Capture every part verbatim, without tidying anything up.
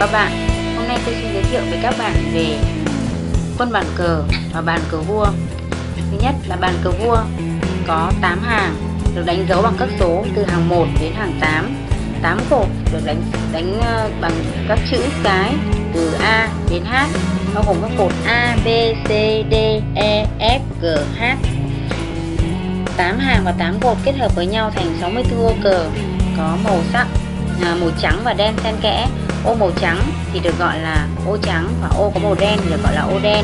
các bạn. Hôm nay tôi xin giới thiệu với các bạn về quân bàn cờ và bàn cờ vua. Thứ nhất là bàn cờ vua có tám hàng được đánh dấu bằng các số từ hàng một đến hàng tám. tám cột được đánh đánh bằng các chữ cái từ A đến H, bao gồm các cột A, B, C, D, E, F, G, H. tám hàng và tám cột kết hợp với nhau thành sáu mươi tư ô cờ có màu sắc à, màu trắng và đen xen kẽ. Ô màu trắng thì được gọi là ô trắng và ô có màu đen thì được gọi là ô đen.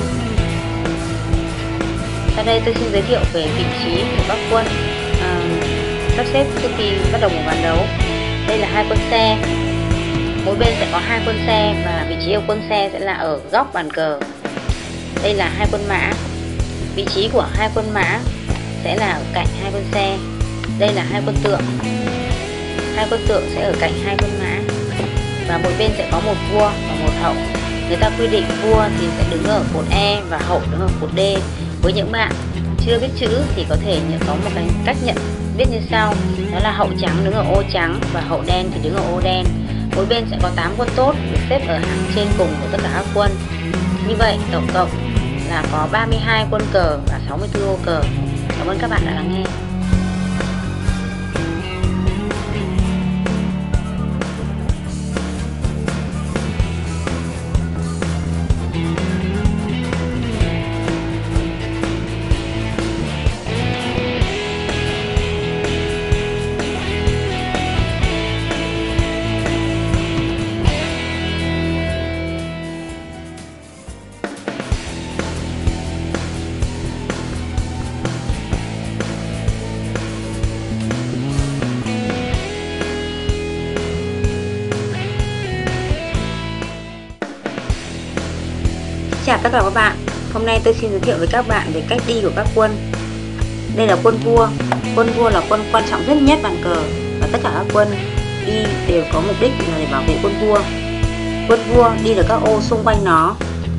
Sau đây tôi xin giới thiệu về vị trí của các quân à, sắp xếp trước khi bắt đầu một ván đấu. Đây là hai quân xe, mỗi bên sẽ có hai quân xe và vị trí của quân xe sẽ là ở góc bàn cờ. Đây là hai quân mã, vị trí của hai quân mã sẽ là ở cạnh hai quân xe. Đây là hai quân tượng, hai quân tượng sẽ ở cạnh hai quân mã và mỗi bên sẽ có một vua và một hậu. Người ta quy định vua thì sẽ đứng ở cột E và hậu đứng ở cột D. Với những bạn chưa biết chữ thì có thể có một cái cách nhận biết như sau, đó là hậu trắng đứng ở ô trắng và hậu đen thì đứng ở ô đen. Mỗi bên sẽ có tám quân tốt được xếp ở hàng trên cùng của tất cả các quân. Như vậy tổng cộng là có ba mươi hai quân cờ và sáu mươi tư ô cờ. Cảm ơn các bạn đã lắng nghe. Chào tất cả các bạn. Hôm nay tôi xin giới thiệu với các bạn về cách đi của các quân. Đây là quân vua. Quân vua là quân quan trọng nhất nhất bàn cờ và tất cả các quân đi đều có mục đích là để bảo vệ quân vua. Quân vua đi được các ô xung quanh nó.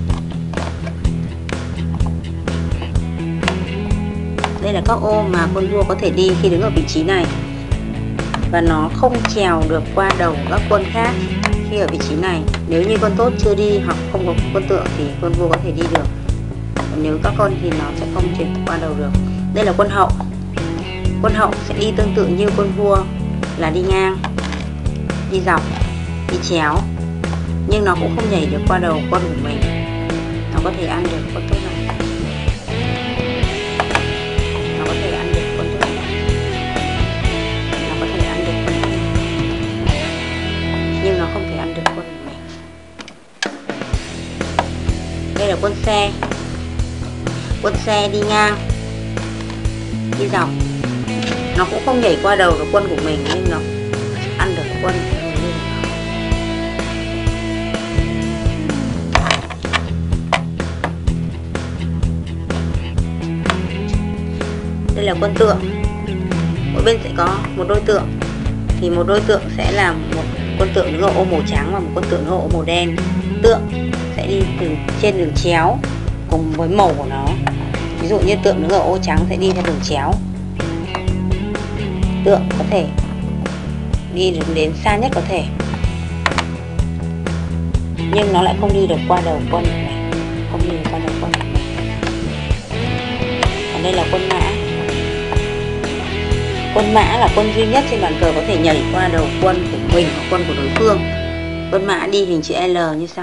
Đây là các ô mà quân vua có thể đi khi đứng ở vị trí này và nó không trèo được qua đầu các quân khác khi ở vị trí này. Nếu như quân tốt chưa đi hoặc không có quân tượng thì quân vua có thể đi được. Còn nếu các con thì nó sẽ không chuyển qua đầu được. Đây là quân hậu. Quân hậu sẽ đi tương tự như quân vua là đi ngang, đi dọc, đi chéo, nhưng nó cũng không nhảy được qua đầu quân của mình. Nó có thể ăn được quân tốt này. Nó có thể ăn được quân tốt này. Nó có thể ăn được quân tốt này. Nhưng nó không thể ăn được quân của mình. Đây là quân xe. Quân xe đi ngang, đi dọc, nó cũng không nhảy qua đầu được quân của mình nhưng nó ăn được quân của mình. Đây là quân tượng. Mỗi bên sẽ có một đôi tượng, thì một đôi tượng sẽ là một quân tượng đứng ở ô màu trắng và một quân tượng đứng ở ô màu đen. Tượng sẽ đi từ trên đường chéo cùng với màu của nó. Ví dụ như tượng đứng ở ô trắng sẽ đi theo đường chéo. Tượng có thể đi được đến xa nhất có thể, nhưng nó lại không đi được qua đầu quân này, không đi được qua đầu quân này. Còn đây là quân mã. Quân mã là quân duy nhất trên bàn cờ có thể nhảy qua đầu quân của mình hoặc quân của đối phương. Quân mã đi hình chữ L như sau.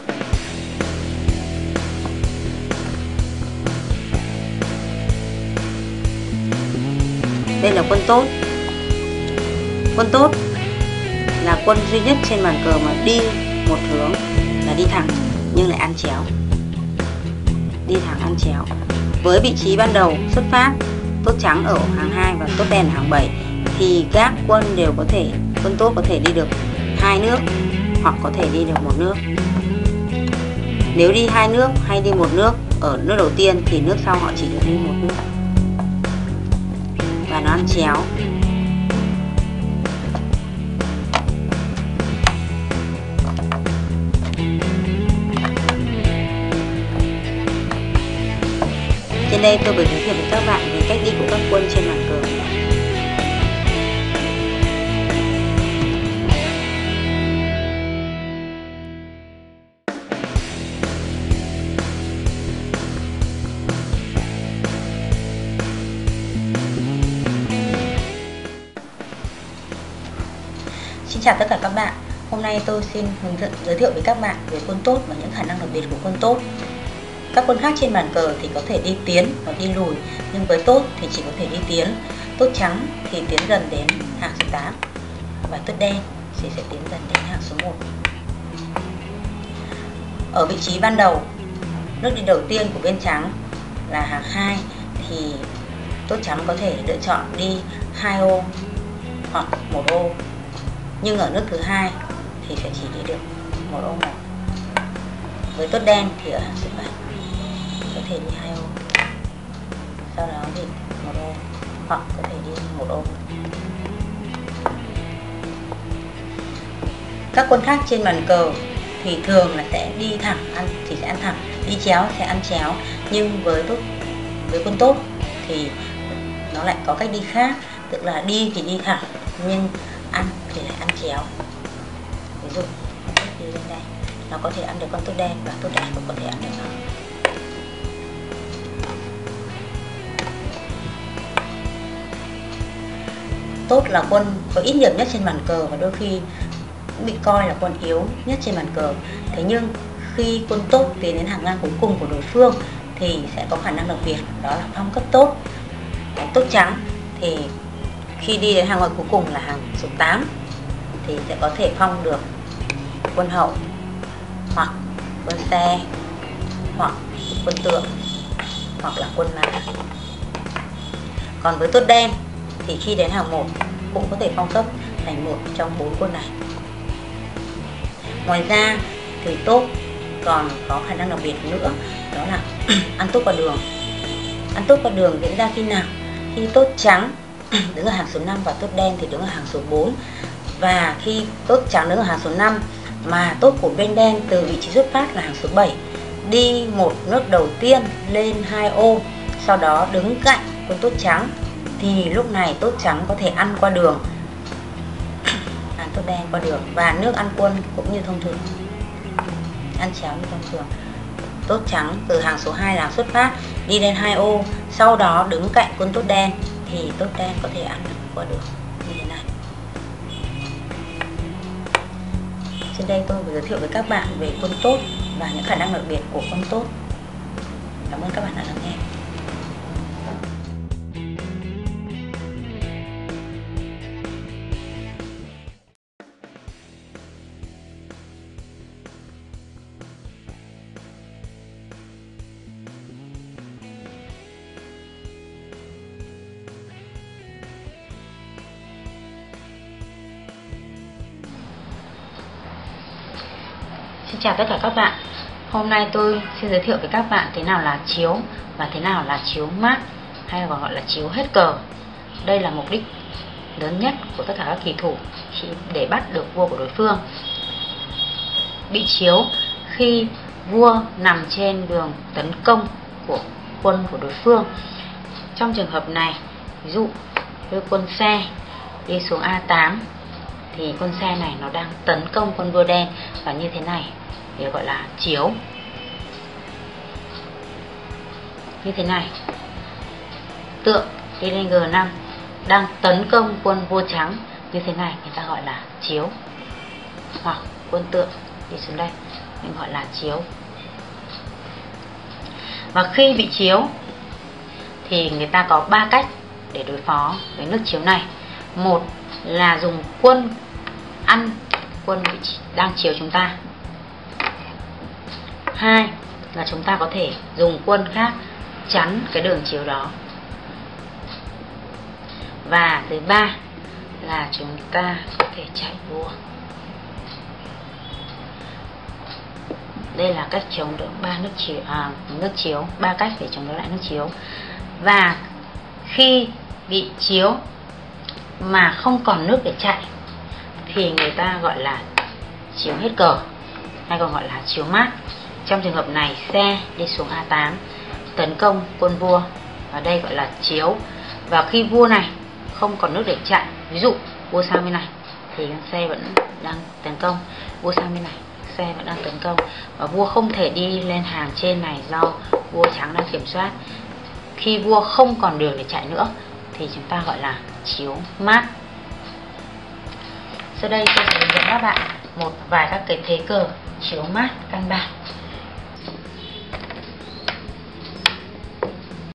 Đây là quân tốt. Quân tốt là quân duy nhất trên bàn cờ mà đi một hướng là đi thẳng nhưng lại ăn chéo. Đi thẳng ăn chéo. Với vị trí ban đầu xuất phát, tốt trắng ở hàng hai và tốt đen ở hàng bảy thì các quân đều có thể, quân tốt có thể đi được hai nước hoặc có thể đi được một nước. Nếu đi hai nước hay đi một nước ở nước đầu tiên thì nước sau họ chỉ được đi một nước. Và nó ăn chéo. Trên đây tôi vừa giới thiệu với các bạn về cách đi của các quân trên bàn cờ. chào tất cả các bạn. Hôm nay tôi xin hướng dẫn giới thiệu với các bạn về quân tốt và những khả năng đặc biệt của quân tốt. Các quân khác trên bàn cờ thì có thể đi tiến hoặc đi lùi, nhưng với tốt thì chỉ có thể đi tiến. Tốt trắng thì tiến dần đến hàng số tám và tốt đen thì sẽ tiến dần đến hàng số một. Ở vị trí ban đầu, nước đi đầu tiên của bên trắng là hàng hai thì tốt trắng có thể lựa chọn đi hai ô hoặc một ô, nhưng ở nước thứ hai thì sẽ chỉ đi được một ô một. Với tốt đen thì ở hàng số bảy có thể đi hai ô, sau đó thì một ô hoặc có thể đi một ô. Các quân khác trên bàn cờ thì thường là sẽ đi thẳng ăn thì sẽ ăn thẳng, đi chéo sẽ ăn chéo, nhưng với tốt với quân tốt thì nó lại có cách đi khác, tức là đi thì đi thẳng nhưng ăn thì lại ăn chéo. Ví dụ đi lên đây, nó có thể ăn được con tốt đen và tốt đen cũng có thể ăn được nó. Tốt là quân có ít điểm nhất trên bàn cờ và đôi khi bị coi là quân yếu nhất trên bàn cờ. Thế nhưng khi quân tốt tiến đến hàng ngang cuối cùng của đối phương thì sẽ có khả năng đặc biệt, đó là phong cấp tốt. Tốt trắng thì khi đi đến hàng ngoài cuối cùng là hàng số tám thì sẽ có thể phong được quân hậu hoặc quân xe hoặc quân tượng hoặc là quân mã. Còn với tốt đen thì khi đến hàng một cũng có thể phong cấp thành một trong bốn quân này. Ngoài ra thì tốt còn có khả năng đặc biệt nữa, đó là ăn tốt qua đường. Ăn tốt qua đường diễn ra khi nào? Khi tốt trắng đứng ở hàng số năm và tốt đen thì đứng ở hàng số bốn. Và khi tốt trắng đứng ở hàng số năm mà tốt của bên đen từ vị trí xuất phát là hàng số bảy đi một nước đầu tiên lên hai ô, sau đó đứng cạnh quân tốt trắng thì lúc này tốt trắng có thể ăn qua đường, ăn tốt đen qua đường, và nước ăn quân cũng như thông thường, ăn chéo như thông thường. Tốt trắng từ hàng số hai là hàng xuất phát đi lên hai ô, sau đó đứng cạnh quân tốt đen thì tốt đen có thể ăn qua đường như thế này. Trên đây tôi vừa giới thiệu với các bạn về quân tốt và những khả năng đặc biệt của quân tốt. Cảm ơn các bạn đã lắng nghe. Xin chào tất cả các bạn. Hôm nay tôi xin giới thiệu với các bạn thế nào là chiếu và thế nào là chiếu mát, hay còn gọi là chiếu hết cờ. Đây là mục đích lớn nhất của tất cả các kỳ thủ khi để bắt được vua của đối phương. Bị chiếu khi vua nằm trên đường tấn công của quân của đối phương. Trong trường hợp này, ví dụ với quân xe đi xuống a tám thì quân xe này nó đang tấn công quân vua đen, và như thế này thì gọi là chiếu. Như thế này, tượng đi lên G năm đang tấn công quân vua trắng, như thế này người ta gọi là chiếu. Hoặc quân tượng đi xuống đây mình gọi là chiếu. Và khi bị chiếu thì người ta có ba cách để đối phó với nước chiếu này. Một là dùng quân ăn quân đang chiếu chúng ta. Hai là chúng ta có thể dùng quân khác chắn cái đường chiếu đó. Và thứ ba là chúng ta có thể chạy vua. Đây là cách chống đỡ ba nước chiếu, à, nước chiếu, ba cách để chống đỡ lại nước chiếu. Và khi bị chiếu mà không còn nước để chạy thì người ta gọi là chiếu hết cờ, hay còn gọi là chiếu mát. Trong trường hợp này, xe đi xuống a tám tấn công quân vua, ở đây gọi là chiếu. Và khi vua này không còn nước để chạy, ví dụ vua sang bên này thì xe vẫn đang tấn công, vua sang bên này xe vẫn đang tấn công, và vua không thể đi lên hàng trên này do vua trắng đang kiểm soát. Khi vua không còn đường để chạy nữa thì chúng ta gọi là chiếu mát. Sau đây tôi sẽ hướng dẫn các bạn một vài các cái thế cờ chiếu mát căn bản.